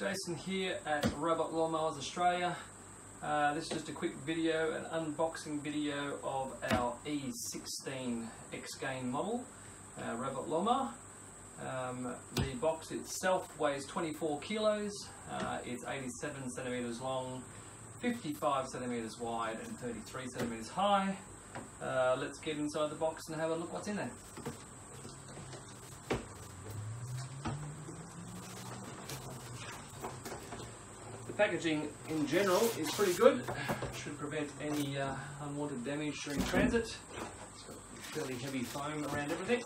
Jason here at Robot Lawnmowers Australia. This is just a quick video, an unboxing video of our E16 X-Gain model robot lawnmower. The box itself weighs 24 kilos, it's 87 centimeters long, 55 centimeters wide and 33 centimeters high. Let's get inside the box and have a look what's in there. The packaging in general is pretty good, should prevent any unwanted damage during transit. It's got fairly heavy foam around everything.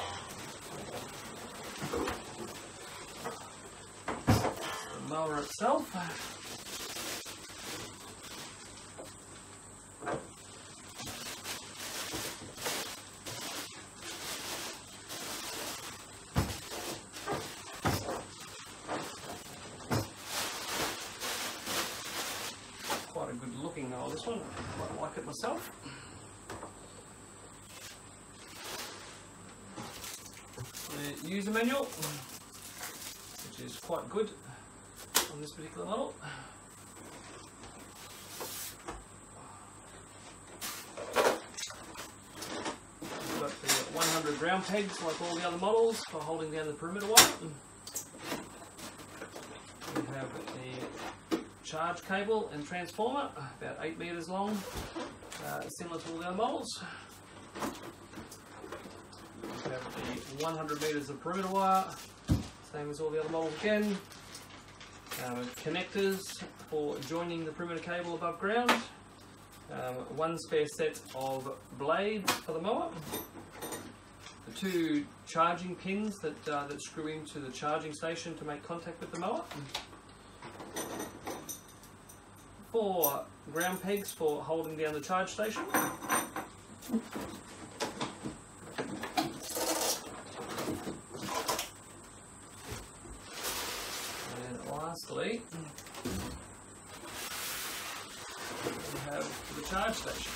The mower itself. Quite a good looking mower, this one. I quite like it myself. The user manual, which is quite good on this particular model. We've got the 100 ground pegs like all the other models for holding down the perimeter wire. We have the charge cable and transformer, about 8 meters long, similar to all the other models. We have the 100 meters of perimeter wire, same as all the other models again. Connectors for joining the perimeter cable above ground. One spare set of blades for the mower. The 2 charging pins that screw into the charging station to make contact with the mower. 4 ground pegs for holding down the charge station. And lastly, we have the charge station.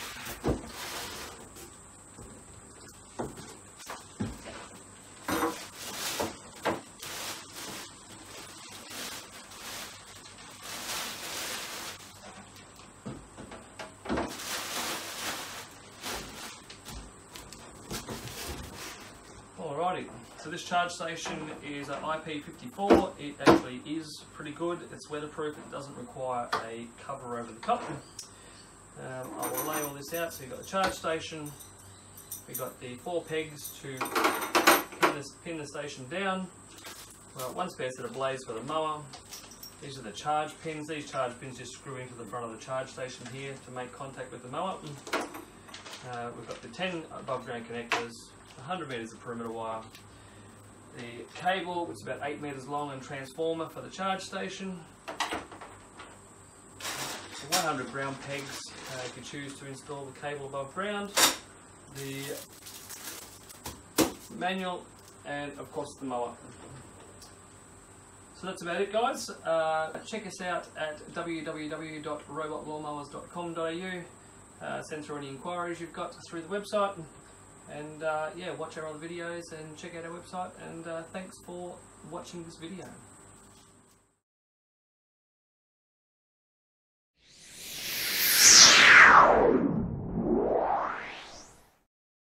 Alrighty, so this charge station is an IP54. It actually is pretty good. It's weatherproof. It doesn't require a cover over the top. I will lay all this out. So you've got the charge station. We've got the 4 pegs to pin the station down. Well, 1 spare set of blades for the mower. These are the charge pins. These charge pins just screw into the front of the charge station here to make contact with the mower. We've got the 10 above ground connectors. 100 meters of perimeter wire, the cable, which is about 8 meters long, and transformer for the charge station, the 100 ground pegs if you choose to install the cable above ground, the manual, and of course the mower. So that's about it, guys. Check us out at www.robotlawnmowers.com.au. Send through any inquiries you've got through the website. And yeah, watch our other videos and check out our website, and thanks for watching this video.